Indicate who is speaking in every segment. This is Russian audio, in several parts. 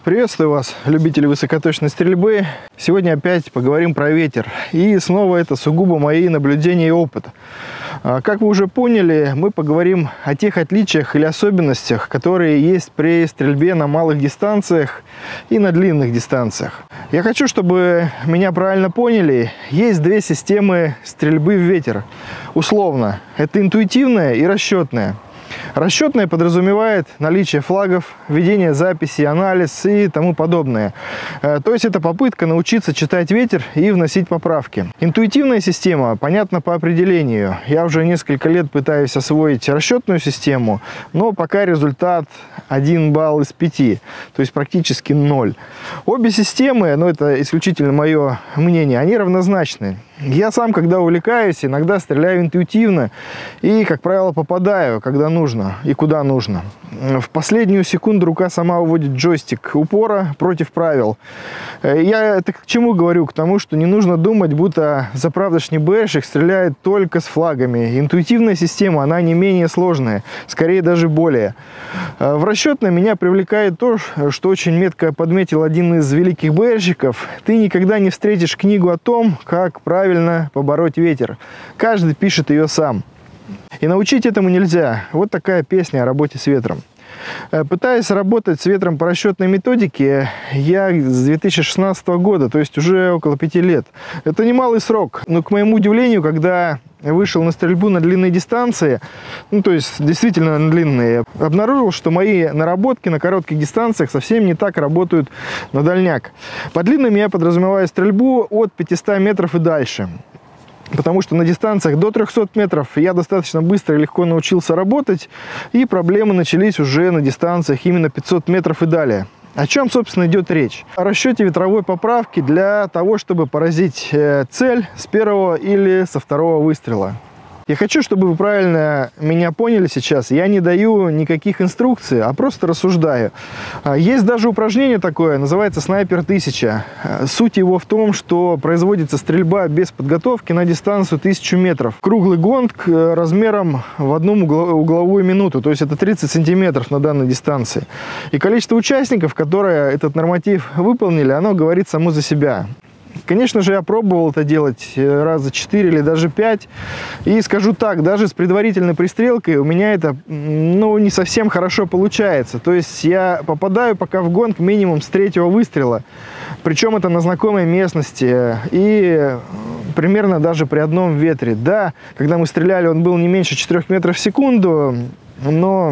Speaker 1: Приветствую вас, любители высокоточной стрельбы. Сегодня опять поговорим про ветер. И снова это сугубо мои наблюдения и опыт. Как вы уже поняли, мы поговорим о тех отличиях или особенностях, которые есть при стрельбе на малых дистанциях и на длинных дистанциях. Я хочу, чтобы меня правильно поняли. Есть две системы стрельбы в ветер. Условно, это интуитивная и расчетная. Расчетная подразумевает наличие флагов, ведение записи, анализ и тому подобное. То есть это попытка научиться читать ветер и вносить поправки. Интуитивная система понятна по определению. Я уже несколько лет пытаюсь освоить расчетную систему, но пока результат 1 балл из 5, то есть практически 0. Обе системы, но это исключительно мое мнение, они равнозначны. Я сам, когда увлекаюсь, иногда стреляю интуитивно и, как правило, попадаю, когда нужно и куда нужно. В последнюю секунду рука сама уводит джойстик упора против правил. Я это к чему говорю? К тому, что не нужно думать, будто заправдошний БЭшек стреляет только с флагами. Интуитивная система, она не менее сложная, скорее даже более. В расчетной меня привлекает то, что очень метко подметил один из великих БЭшников. Ты никогда не встретишь книгу о том, как правильно побороть ветер. Каждый пишет ее сам. И научить этому нельзя. Вот такая песня о работе с ветром. Пытаясь работать с ветром по расчетной методике, я с 2016 года, то есть уже около 5 лет. Это немалый срок. Но, к моему удивлению, когда вышел на стрельбу на длинные дистанции, то есть действительно на длинные, обнаружил, что мои наработки на коротких дистанциях совсем не так работают на дальняк. По длинным я подразумеваю стрельбу от 500 метров и дальше. Потому что на дистанциях до 300 метров я достаточно быстро и легко научился работать, и проблемы начались уже на дистанциях именно 500 метров и далее. О чем, собственно, идет речь? О расчете ветровой поправки для того, чтобы поразить цель с первого или со второго выстрела. Я хочу, чтобы вы правильно меня поняли сейчас. Я не даю никаких инструкций, а просто рассуждаю. Есть даже упражнение такое, называется «Снайпер 1000». Суть его в том, что производится стрельба без подготовки на дистанцию 1000 метров. Круглый гонг размером в 1 угловую минуту, то есть это 30 сантиметров на данной дистанции. И количество участников, которые этот норматив выполнили, оно говорит само за себя. Конечно же, я пробовал это делать раза 4 или даже 5. И скажу так, даже с предварительной пристрелкой у меня это не совсем хорошо получается. То есть я попадаю пока в гонг минимум с 3-го выстрела. Причем это на знакомой местности. И примерно даже при одном ветре. Да, когда мы стреляли, он был не меньше 4 метров в секунду, но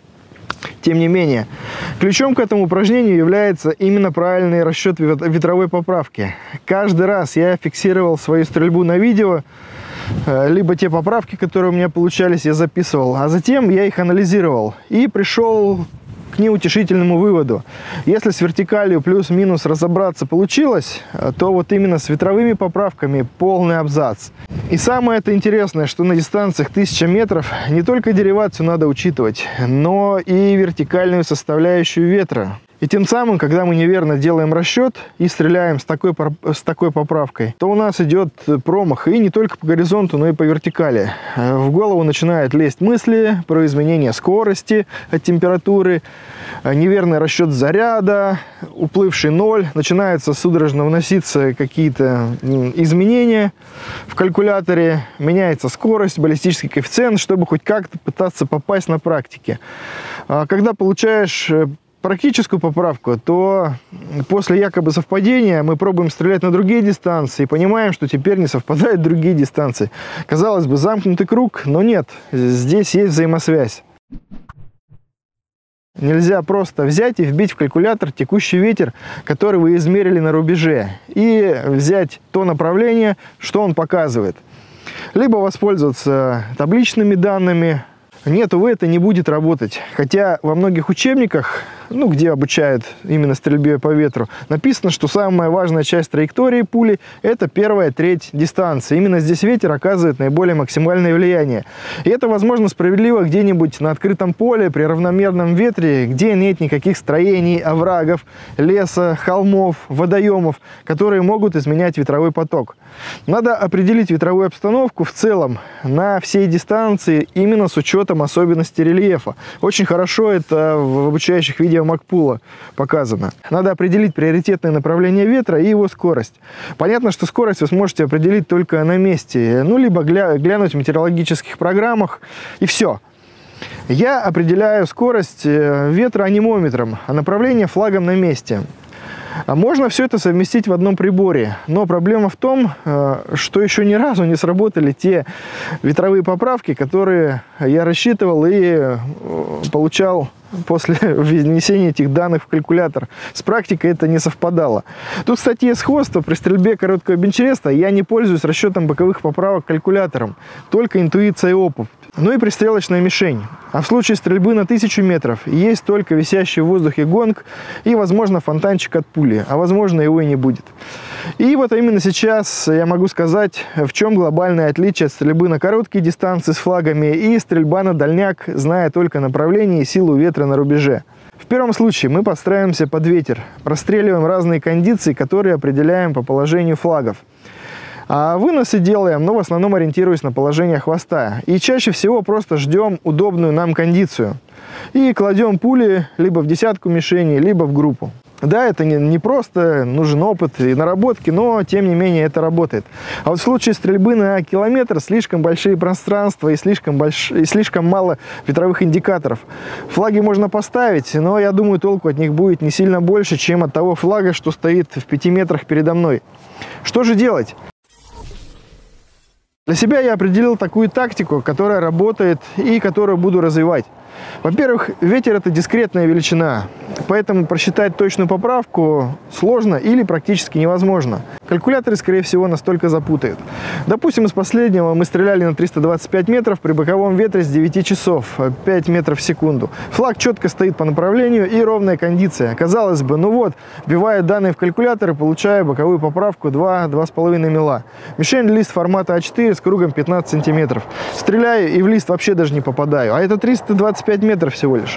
Speaker 1: тем не менее, ключом к этому упражнению является именно правильный расчет ветровой поправки. Каждый раз я фиксировал свою стрельбу на видео, либо те поправки, которые у меня получались, я записывал, а затем я их анализировал и пришел к неутешительному выводу. Если с вертикалью плюс-минус разобраться получилось, то вот именно с ветровыми поправками полный абзац. И самое это интересное, что на дистанциях 1000 метров не только деривацию надо учитывать, но и вертикальную составляющую ветра. И тем самым, когда мы неверно делаем расчет и стреляем с такой поправкой, то у нас идет промах и не только по горизонту, но и по вертикали. В голову начинают лезть мысли про изменение скорости от температуры, неверный расчет заряда, уплывший ноль, начинаются судорожно вноситься какие-то изменения в калькуляторе, меняется скорость, баллистический коэффициент, чтобы хоть как-то пытаться попасть на практике. Когда получаешь практическую поправку, то после якобы совпадения мы пробуем стрелять на другие дистанции и понимаем, что теперь не совпадают другие дистанции. Казалось бы, замкнутый круг, но нет, здесь есть взаимосвязь. Нельзя просто взять и вбить в калькулятор текущий ветер, который вы измерили на рубеже, и взять то направление, что он показывает. Либо воспользоваться табличными данными. Нет, увы, это не будет работать. Хотя во многих учебниках, где обучают именно стрельбе по ветру, написано, что самая важная часть траектории пули – это первая треть дистанции. Именно здесь ветер оказывает наиболее максимальное влияние. И это, возможно, справедливо где-нибудь на открытом поле, при равномерном ветре, где нет никаких строений, оврагов, леса, холмов, водоемов, которые могут изменять ветровой поток. Надо определить ветровую обстановку в целом на всей дистанции именно с учетом учетом особенностей рельефа. Очень хорошо это в обучающих видео Макпула показано. Надо определить приоритетное направление ветра и его скорость. Понятно, что скорость вы сможете определить только на месте, ну, либо глянуть в метеорологических программах, и все. Я определяю скорость ветра анемометром, а направление флагом на месте. Можно все это совместить в одном приборе, но проблема в том, что еще ни разу не сработали те ветровые поправки, которые я рассчитывал и получал после внесения этих данных в калькулятор. С практикой это не совпадало. Тут, кстати, есть сходство. При стрельбе короткого бенчреста я не пользуюсь расчетом боковых поправок калькулятором, только интуиция и опыт. Ну и пристрелочная мишень. А в случае стрельбы на 1000 метров есть только висящий в воздухе гонг и, возможно, фонтанчик от пули, а возможно, его и не будет. И вот именно сейчас я могу сказать, в чем глобальное отличие от стрельбы на короткие дистанции с флагами и стрельба на дальняк, зная только направление и силу ветра на рубеже. В первом случае мы подстраиваемся под ветер, простреливаем разные кондиции, которые определяем по положению флагов. А выносы делаем, но в основном ориентируясь на положение хвоста. И чаще всего просто ждем удобную нам кондицию. И кладем пули либо в десятку мишеней, либо в группу. Да, это не просто, нужен опыт и наработки, но тем не менее это работает. А вот в случае стрельбы на километр слишком большие пространства и слишком мало ветровых индикаторов. Флаги можно поставить, но я думаю, толку от них будет не сильно больше, чем от того флага, что стоит в 5 метрах передо мной. Что же делать? Для себя я определил такую тактику, которая работает и которую буду развивать. Во-первых, ветер – это дискретная величина, поэтому просчитать точную поправку сложно или практически невозможно. Калькуляторы, скорее всего, настолько запутают. Допустим, из последнего мы стреляли на 325 метров при боковом ветре с 9 часов, 5 метров в секунду. Флаг четко стоит по направлению и ровная кондиция. Казалось бы, ну вот, вбивая данные в калькулятор и получаю боковую поправку 2-2,5 мила. Мишень лист формата А4 с кругом 15 сантиметров. Стреляю и в лист вообще даже не попадаю, а это 325 метров всего лишь.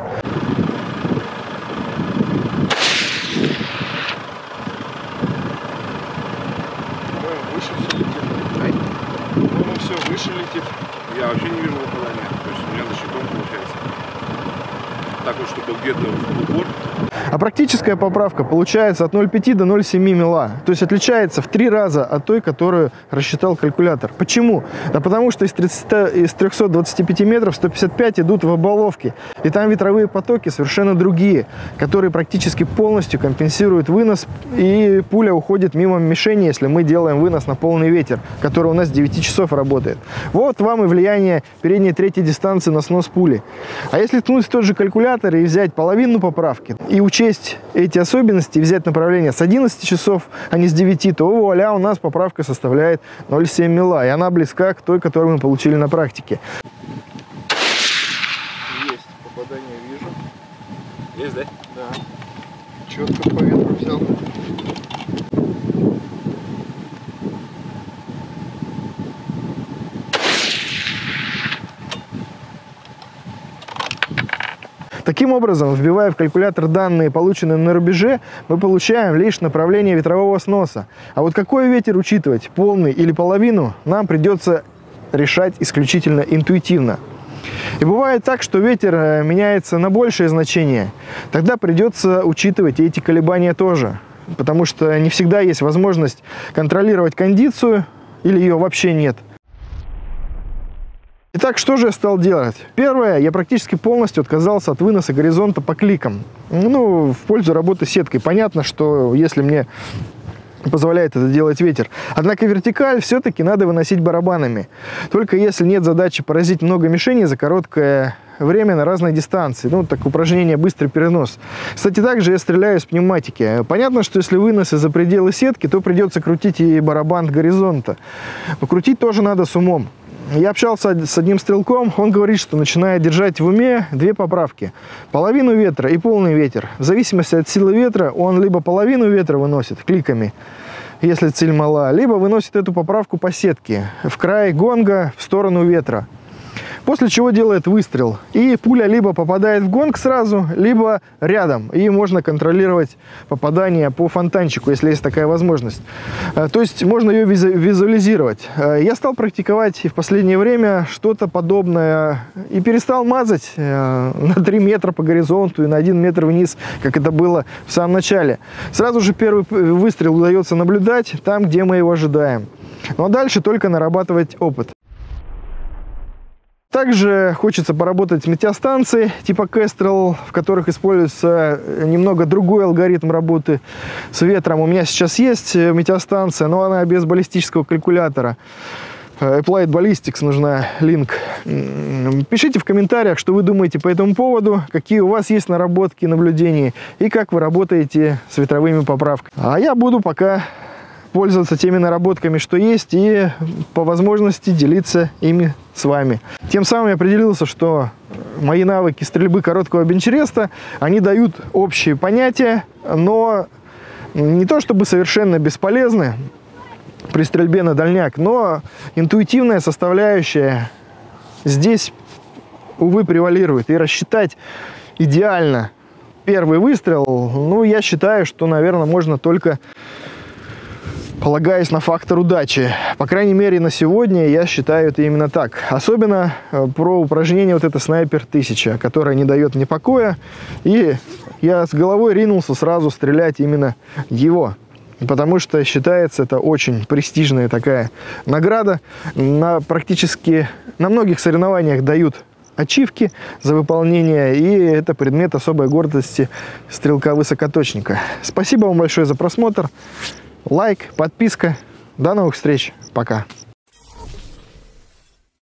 Speaker 2: Все выше летит. Я вообще не вижу попадания. То есть у меня за щитом получается. Так вот, чтобы где-то в упор.
Speaker 1: А практическая поправка получается от 0,5 до 0,7 мила. То есть отличается в 3 раза от той, которую рассчитал калькулятор. Почему? Да потому что из 325 метров 155 идут в оболовки. И там ветровые потоки совершенно другие, которые практически полностью компенсируют вынос. И пуля уходит мимо мишени, если мы делаем вынос на полный ветер, который у нас 9 часов работает. Вот вам и влияние передней третьей дистанции на снос пули. А если ткнуть в тот же калькулятор и взять половину поправки и учесть эти особенности, взять направление с 11 часов, а не с 9, то вуаля, у нас поправка составляет 0,7 мила, и она близка к той, которую мы получили на практике.
Speaker 2: Есть попадание, вижу. Есть, да?
Speaker 1: Да. Четко по ветру взял. Таким образом, вбивая в калькулятор данные, полученные на рубеже, мы получаем лишь направление ветрового сноса. А вот какой ветер учитывать, полный или половину, нам придется решать исключительно интуитивно. И бывает так, что ветер меняется на большее значение. Тогда придется учитывать и эти колебания тоже. Потому что не всегда есть возможность контролировать кондицию или ее вообще нет. Итак, что же я стал делать? Первое, я практически полностью отказался от выноса горизонта по кликам. Ну, в пользу работы сеткой. Понятно, что если мне позволяет это делать ветер. Однако вертикаль все-таки надо выносить барабанами. Только если нет задачи поразить много мишеней за короткое время на разной дистанции. Ну, так упражнение «Быстрый перенос». Кстати, также я стреляю с пневматики. Понятно, что если выносы за пределы сетки, то придется крутить и барабан горизонта. Но крутить тоже надо с умом. Я общался с одним стрелком, он говорит, что начинает держать в уме 2 поправки. Половину ветра и полный ветер. В зависимости от силы ветра он либо половину ветра выносит кликами, если цель мала, либо выносит эту поправку по сетке, в край гонга, в сторону ветра. После чего делает выстрел. И пуля либо попадает в гонг сразу, либо рядом. И можно контролировать попадание по фонтанчику, если есть такая возможность. То есть можно ее визуализировать. Я стал практиковать и в последнее время что-то подобное. И перестал мазать на 3 метра по горизонту и на 1 метр вниз, как это было в самом начале. Сразу же первый выстрел удается наблюдать там, где мы его ожидаем. Ну а дальше только нарабатывать опыт. Также хочется поработать с метеостанцией типа Kestrel, в которых используется немного другой алгоритм работы с ветром. У меня сейчас есть метеостанция, но она без баллистического калькулятора. Applied Ballistics нужна, линк. Пишите в комментариях, что вы думаете по этому поводу, какие у вас есть наработки, наблюдения и как вы работаете с ветровыми поправками. А я буду пока пользоваться теми наработками, что есть, и по возможности делиться ими с вами. Тем самым я определился, что мои навыки стрельбы короткого бенчреста, они дают общие понятия, но не то чтобы совершенно бесполезны при стрельбе на дальняк, но интуитивная составляющая здесь, увы, превалирует. И рассчитать идеально первый выстрел, ну, я считаю, что, наверное, можно только полагаясь на фактор удачи. По крайней мере, на сегодня я считаю это именно так. Особенно про упражнение вот это снайпер 1000, которое не дает мне покоя. И я с головой ринулся сразу стрелять именно его. Потому что считается это очень престижная такая награда. Практически на многих соревнованиях дают ачивки за выполнение, и это предмет особой гордости стрелка-высокоточника. Спасибо вам большое за просмотр. Лайк, подписка. До новых встреч. Пока.